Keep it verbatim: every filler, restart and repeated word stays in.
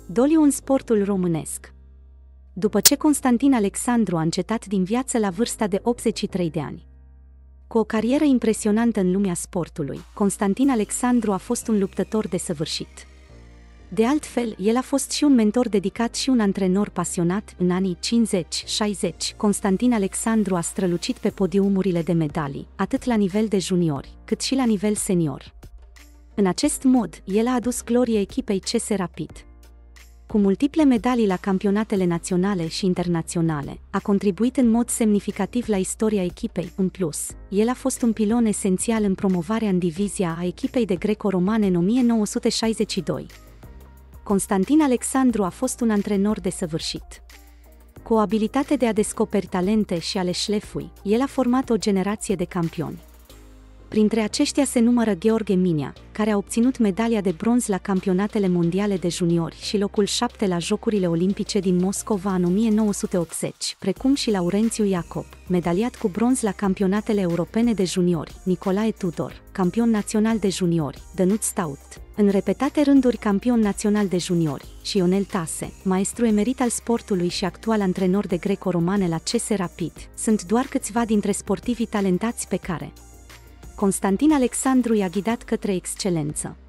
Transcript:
Doliu în sportul românesc. După ce Constantin Alexandru a încetat din viață la vârsta de optzeci și trei de ani. Cu o carieră impresionantă în lumea sportului, Constantin Alexandru a fost un luptător desăvârșit. De altfel, el a fost și un mentor dedicat și un antrenor pasionat. În anii cincizeci șaizeci, Constantin Alexandru a strălucit pe podiumurile de medalii, atât la nivel de juniori, cât și la nivel senior. În acest mod, el a adus glorie echipei C S Rapid. Cu multiple medalii la campionatele naționale și internaționale, a contribuit în mod semnificativ la istoria echipei. În plus, el a fost un pilon esențial în promovarea în divizia a echipei de greco-romane în o mie nouă sute șaizeci și doi. Constantin Alexandru a fost un antrenor desăvârșit. Cu o abilitate de a descoperi talente și a le șlefui, el a format o generație de campioni. Printre aceștia se numără Gheorghe Minea, care a obținut medalia de bronz la campionatele mondiale de juniori și locul șapte la Jocurile Olimpice din Moscova în o mie nouă sute optzeci, precum și Laurențiu Iacob, medaliat cu bronz la campionatele europene de juniori, Nicolae Tudor, campion național de juniori, Dănuț Staut, în repetate rânduri campion național de juniori, și Ionel Tase, maestru emerit al sportului și actual antrenor de greco-romane la C S Rapid, sunt doar câțiva dintre sportivii talentați pe care Constantin Alexandru i-a ghidat către excelență.